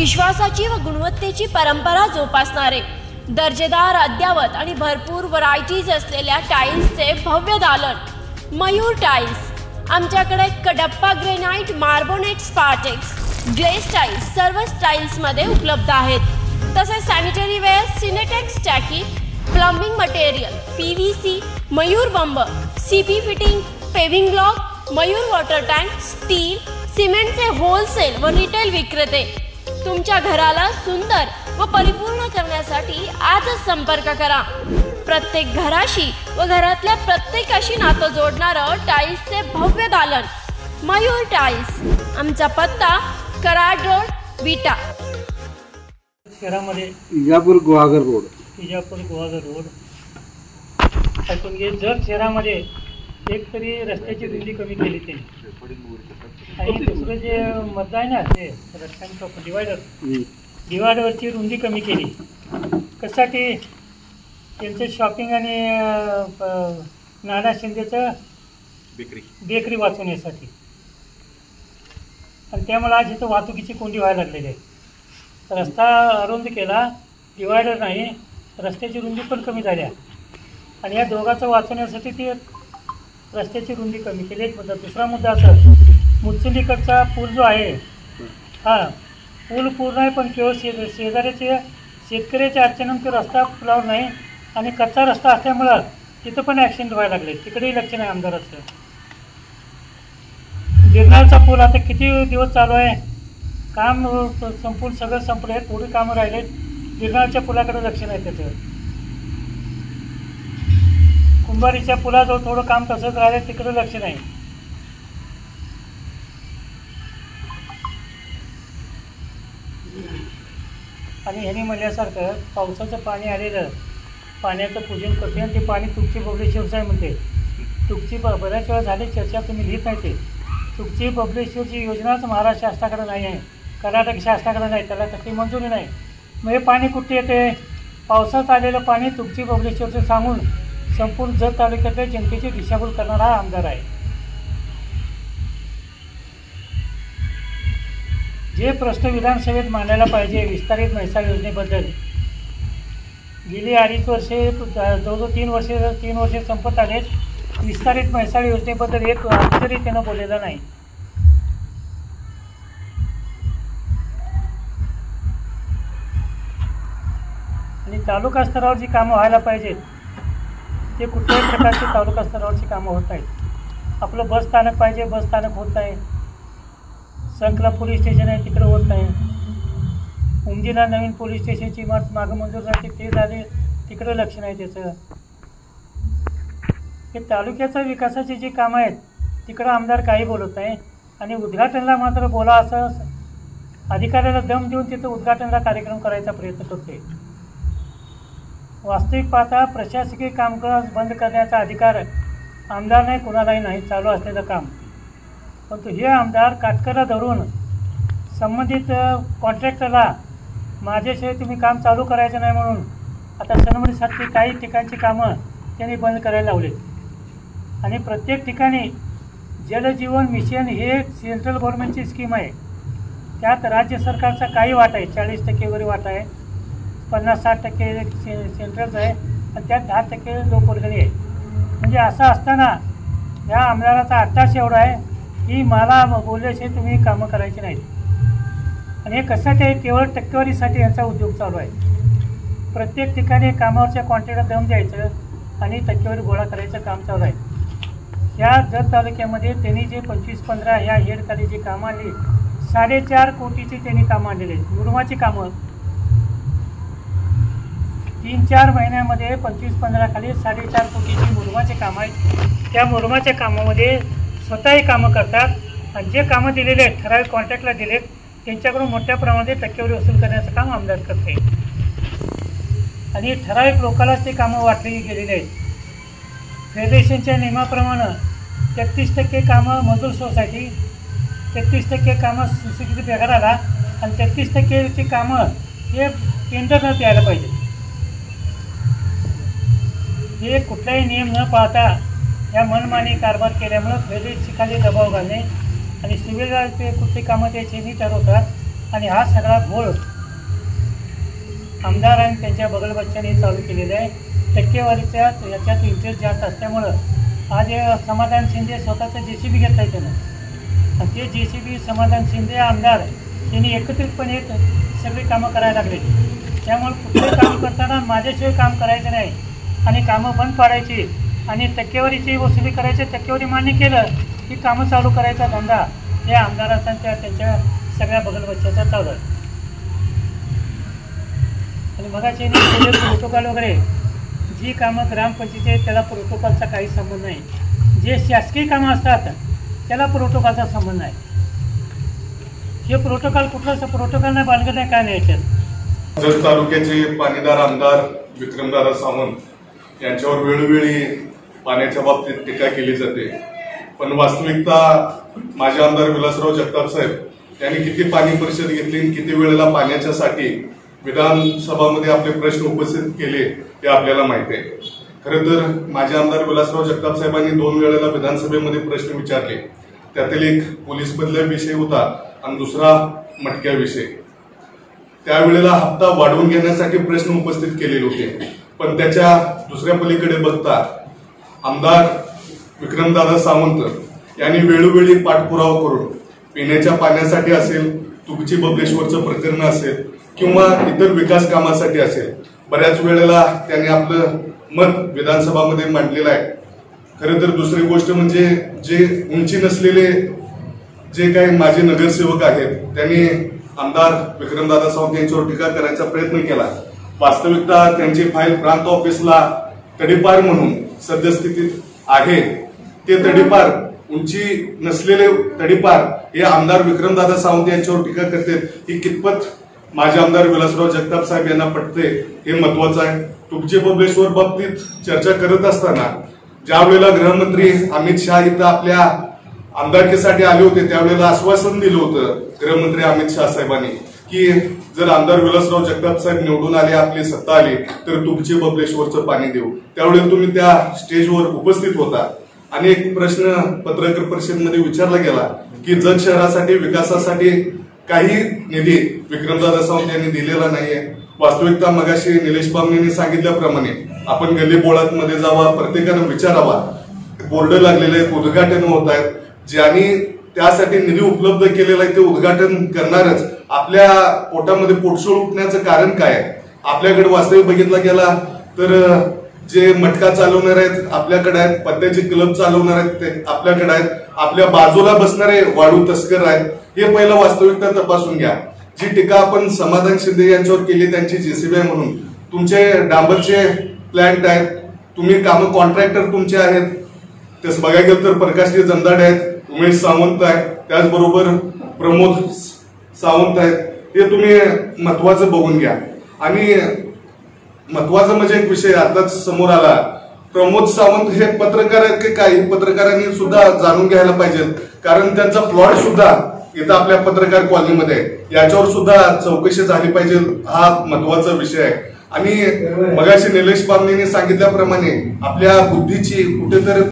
विश्वासाची व गुणवत्तेची परंपरा जोपासणारे, दर्जेदार, अद्यावत आणि भरपूर व्हरायटीज असलेल्या टाईल्सचे भव्य दालन मयूर टाईल्स। आमच्याकडे कडप्पा ग्रेनाइट, मार्बोनेट, स्पार्टेक्स, ग्लेस टाईल्स सर्व स्टाईल्समध्ये उपलब्ध आहेत। तसेच सॅनिटरी वेअर, सिनेटेक्स टाकी, प्लंबिंग मटेरियल, PVC, मयूर बंब, CP fitting, paving block, Mayur water tank, steel, सिमेंटचे होलसेल व रिटेल विक्रेते। तुमच्या घराला सुंदर व परिपूर्ण करण्यासाठी आजच संपर्क करा। प्रत्येक घराशी व घरातल्या प्रत्येकाशी नातं जोडणारं टाईल्सचे भव्य दालन मयूर टाईल्स। आमचा पत्ता कराड रोड, विटा। शहरामध्ये इजापूर गुहागर रोड ऐकून घे। जर शहरामध्ये एक तरी रस्त्याची रुंदी कमी केली त्यांनी, आणि दुसरं जे मधलं आहे ना ते रस्त्यांचं डिवायडरची रुंदी कमी केली कशासाठी? त्यांचं शॉपिंग आणि नाना शिंदेचं बेकरी वाचवण्यासाठी। आणि त्यामुळे आज इथं वाहतुकीची कोंडी व्हायला लागलेली आहे। रस्ता अरुंद केला, डिवायडर नाही, रस्त्याची रुंदी पण कमी झाल्या, आणि या दोघांचं वाचवण्यासाठी ती रस्त्याची रुंदी कमी केली, एक मुद्दा। दुसरा मुद्दा असं, मुचुलीकडचा पूल जो आहे, हा पूल पूर्ण आहे, पण केवळ शेजाऱ्याचे शेतकऱ्याच्या अडचणीनं तो रस्ता पुलावर नाही, आणि कच्चा रस्ता असल्यामुळं तिथं पण ॲक्सिडेंट व्हायला लागले। तिकडेही लक्ष नाही आमदाराचं। गिरनारचा पूल आता किती दिवस चालू आहे, काम संपून सगळं संपलं आहे, थोडी कामं राहिलेत, गिरनारच्या पुलाकडे लक्ष नाही त्याचं। कुंभारीच्या पुलाजवळ थोडं काम तसंच राहिलं, तिकडे लक्ष नाही। आणि ह्यांनी म्हणल्यासारखं पावसाचं पाणी आलेलं, पाण्याचं पूजन करते, आणि ते पाणी तुकची बबलेश्वरचं आहे म्हणते। तुकची बऱ्याच वेळा झाली चर्चा, तुम्ही लिहित नाही ते। तुकची बबलेश्वरची योजनाच महाराष्ट्र शासनाकडे नाही आहे, कर्नाटक शासनाकडे नाही, त्याला कसली मंजुरी नाही। मग हे पाणी कुठे येते? पावसात आलेलं पाणी तुकची बबलेश्वरचं सांगून संपूर्ण जत तालुक्यातल्या जनतेची दिशाभूल करणारा हा आमदार आहे। जे प्रश्न विधानसभेत मांडायला पाहिजे विस्तारित म्हैसाळ योजनेबद्दल, गेली 2.5 वर्षे, जवळजवळ 3 वर्षे संपत आलेत, विस्तारित म्हैसाळ योजनेबद्दल एक तरी त्यानं बोललेला नाही। आणि तालुका स्तरावर जी कामं व्हायला पाहिजेत ते कुठल्याही प्रकारची तालुका स्तरावरची कामं होत नाहीत। आपलं बस स्थानक पाहिजे, बस स्थानक होत नाही। संकला पोलीस स्टेशन आहे, तिकडं होत नाही। उमदीला नवीन पोलीस स्टेशनची मागं मंजूर झाली, ते झाले, तिकडं लक्ष नाही त्याचं। हे तालुक्याच्या विकासाची जी कामं आहेत तिकडं आमदार काही बोलत नाही, आणि उद्घाटनला मात्र बोला असं अधिकाऱ्याला दम देऊन तिथं उद्घाटनला कार्यक्रम करायचा प्रयत्न करते। वास्तविक पाहता प्रशासकीय कामकाज बंद करण्याचा अधिकार आमदार नाही, कुणालाही नाही, चालू असलेलं काम। परंतु हे आमदार काटकरा धरून संबंधित कॉन्ट्रॅक्टरला माझ्याशिवाय तुम्ही काम चालू करायचं नाही म्हणून आता सनमडीसारखी काही ठिकाणची कामं त्यांनी बंद करायला लावलेत। आणि प्रत्येक ठिकाणी जलजीवन मिशन हे सेंट्रल गव्हर्नमेंटची स्कीम आहे, त्यात राज्य सरकारचा काही वाटा आहे, 40% वगैरे वाटा आहे, 50-60% सेंट्रलचं आहे, आणि त्यात 10% लोकवर्गणी आहे। म्हणजे असं असताना या आमदाराचा अट्टास एवढा आहे की मला बोलल्याशिवाय तुम्ही कामं करायची नाहीत। आणि हे कशासाठी आहे? केवळ टक्केवारीसाठी यांचा उद्योग चालू आहे। प्रत्येक ठिकाणी कामावरच्या कॉन्ट्रॅक्टला दम द्यायचं आणि टक्केवारी गोळा करायचं काम चालू आहे। ह्या जत तालुक्यामध्ये त्यांनी जे 25-15 ह्या हेडखाली जी कामं आणली, 4.5 कोटीची त्यांनी कामं आणलेली आहेत। मुरुमाची कामं 3-4 महिन्यामध्ये 25-15 खाली 4.5 कोटीची मुरुमाची कामं आहेत। त्या मुरुमाच्या कामामध्ये स्वतःही कामं करतात, आणि जे कामं दिलेले आहेत ठराविक कॉन्ट्रॅक्टला दिलेत त्यांच्याकडून मोठ्या प्रमाणात टक्केवारी वसूल करण्याचं काम आमदार करते, आणि ठराविक लोकांनाच ते कामं वाटली गेलेली आहेत। फेडरेशनच्या नियमाप्रमाणे 33% कामं मजूर सोसायटी, 33% कामं सुशिक्षित बेघराला, आणि 33%ची कामं हे टेंडरनं द्यायला पाहिजे। हे कुठलाही नियम न पाळता या मनमानी कारभार केल्यामुळं फेडरेशनखाली दबाव घालणे आणि सिव्हिल ते कुठली कामं त्याचे ठरवतात, आणि हा सगळा घोळ आमदारांनी त्यांच्या बगलबच्च्यांनी चालू केलेला आहे. टक्केवारीच्या याच्यात इंटरेस्ट जास्त असल्यामुळं आज समाधान शिंदे स्वतःचं JCB घेत आहे त्यानं, आणि ते JCB समाधान शिंदे आमदार यांनी एकत्रितपणे सगळी कामं करायला लागले. त्यामुळे कुठले काम करताना माझ्याशिवाय काम करायचं नाही आणि कामं बंद पाडायची आणि टक्केवारीची वसुली करायची. टक्केवारी मान्य केलं की कामं चालू करायचा धंदा हे आमदाराचा त्यांच्या सगळ्या बगलबच्च्याचा चालू आहे. आणि मगाशी प्रोटोकॉल वगैरे जी कामं ग्रामपंचायती आहेत त्याला प्रोटोकॉलचा काही संबंध नाही. जे शासकीय कामं असतात त्याला प्रोटोकॉलचा संबंध नाही. हे प्रोटोकॉल कुठलं प्रोटोकॉल नाही बांधलं नाही काय नाही याच्यात. जत तालुक्याचे पाणीदार आमदार विक्रमदादा सावंत यांच्यावर वेळोवेळी पाण्याच्या बाबतीत टीका केली जाते, पण वास्तविकता माझे आमदार विलासराव जगताप साहेब यांनी किती पाणी परिषद घेतली, किती वेळेला पाण्याच्यासाठी विधानसभामध्ये आपले प्रश्न उपस्थित केले हे आपल्याला माहिती आहे. खरं तर माझे आमदार विलासराव जगताप साहेबांनी 2 वेळेला विधानसभेमध्ये प्रश्न विचारले. त्यातील एक पोलीस बदल्या विषय होता आणि दुसरा मटक्या विषय. त्यावेळेला हप्ता वाढवून घेण्यासाठी प्रश्न उपस्थित केलेले होते, पण त्याच्या दुसऱ्या पलीकडे बघता आमदार विक्रमदादा सावंत यांनी वेळोवेळी पाठपुरावा करून पिण्याच्या पाण्यासाठी असेल, तुगची बबलेश्वरचं प्रकरण असेल किंवा इतर विकास कामासाठी असेल, बऱ्याच वेळेला त्यांनी आपलं मत विधानसभामध्ये मांडलेलं आहे. खरं तर दुसरी गोष्ट म्हणजे जे उंची नसलेले जे काही माजी नगरसेवक आहेत त्यांनी आमदार विक्रमदादा सावंत यांच्यावर टीका करायचा प्रयत्न केला. वास्तविकता त्यांची फाईल प्रांत ऑफिसला तडीपार म्हणून सद्यस्थितीत आहे. ते तडीपार उंची नसलेले तडीपार हे आमदार विक्रमदादा सावंत यांच्यावर टीका करतात, ही कितपत माझे आमदार विलासराव जगताप साहेब यांना पटते हे महत्वाचं आहे. तुमचे बबलेश्वर बाबतीत चर्चा करत असताना ज्या वेळेला गृहमंत्री अमित शहा इथं आपल्या आमदारकीसाठी आले होते त्यावेळेला आश्वासन दिलं होतं गृहमंत्री अमित शहा साहेबांनी की जर आमदार विलासराव जगताप साहेब निवडून आले, आपली सत्ता आली तर तुमचे बबलेश्वरचं पाणी देऊ. त्यावेळेला तुम्ही त्या स्टेजवर उपस्थित होता आणि एक प्रश्न पत्रकार परिषदेमध्ये विचारला गेला की जत शहरासाठी विकासासाठी काही निधी विक्रमदादा सावंत यांनी दिलेला नाहीये. वास्तविकता मगाशी निलेश बामणेंनी सांगितल्याप्रमाणे आपण गल्ली बोळात जावा, प्रत्येकानं विचारावा. बोर्ड लागलेले आहेत, उद्घाटन होत आहेत. ज्यांनी त्यासाठी निधी उपलब्ध केलेला आहे ते उद्घाटन करणारच. आपल्या पोटामध्ये पोटशोळ उठण्याचं कारण काय आहे? आपल्याकडे वास्तविक बघितला गेला तर जे मटका चालवणार आहेत आपल्याकडे आहेत, पत्त्याचे क्लब चालवणार आहेत ते आपल्याकडे आहेत, आपल्या बाजूला बसणारे वाळू तस्कर आहेत. हे पहिलं वास्तविकता तपासून घ्या. जी टीका आपण समाधान शिंदे यांच्यावर केली त्यांची JCB आहे म्हणून, तुमचे डांबरचे प्लॅन्ट आहेत, तुम्ही कामं कॉन्ट्रॅक्टर तुमचे आहेत, तसं बघायला गेलं तर प्रकाशजी जंदाडे आहेत, उमेश सावंत आहेत, त्याचबरोबर प्रमोद सावंत आहेत. हे तुम्ही महत्वाचं बघून घ्या. आणि महत्वाचं म्हणजे एक विषय आताच समोर आला, प्रमोद सावंत हे पत्रकार आहेत की काही पत्रकारांनी सुद्धा जाणून घ्यायला पाहिजेत, कारण त्यांचा प्लॉट सुद्धा इथं आपल्या पत्रकार कॉलनीमध्ये आहे. याच्यावर सुद्धा चौकशी झाली पाहिजे, हा महत्वाचा विषय आहे. आणि मगाशी निलेश बामणेंनी सांगितल्याप्रमाणे आपल्या बुद्धीची कुठेतरी